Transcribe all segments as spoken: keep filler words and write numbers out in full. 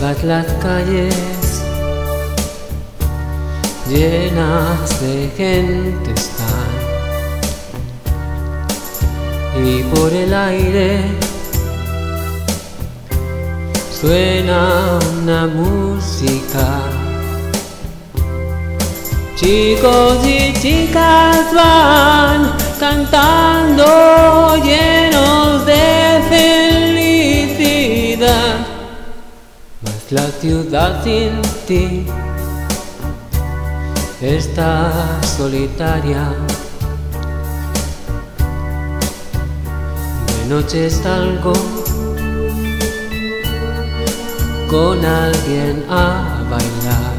Todas las calles llenas de gente están, y por el aire suena una música. Chicos y chicas van cantando llenos de felicidad, mas la ciudad sin ti está solitaria. De noche salgo con alguien a bailar,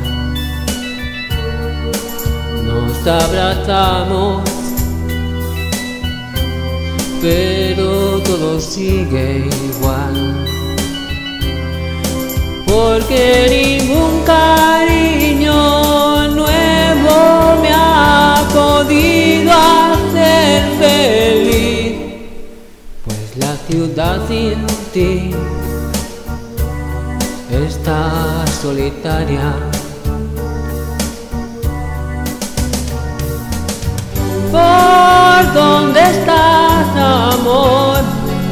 nos abrazamos, pero todo sigue igual, porque ningún cariño nuevo me ha podido hacer feliz, pues la ciudad sin ti está solitaria. ¿Por dónde estás, amor?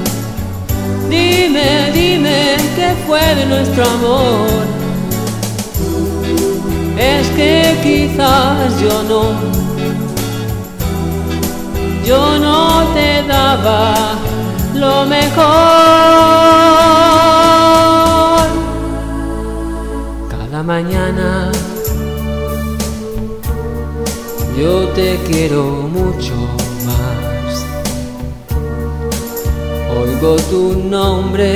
Dime, dime, ¿qué fue de nuestro amor? Es que quizás yo no, yo no te daba lo mejor. Cada mañana yo te quiero mucho más, oigo tu nombre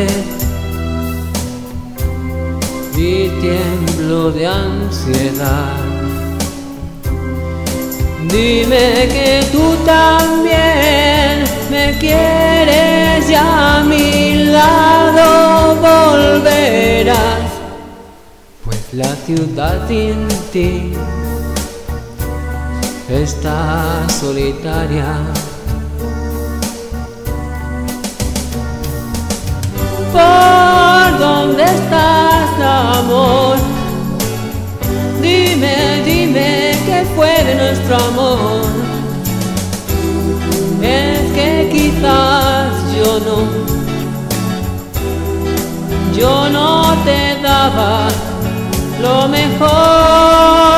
y tiemblo de ansiedad. Dime que tú también me quieres y a mi lado volverás, pues la ciudad sin ti está solitaria. ¿Por dónde estás, amor? Dime, dime, ¿qué fue de nuestro amor? Es que quizás yo no, yo no te daba lo mejor.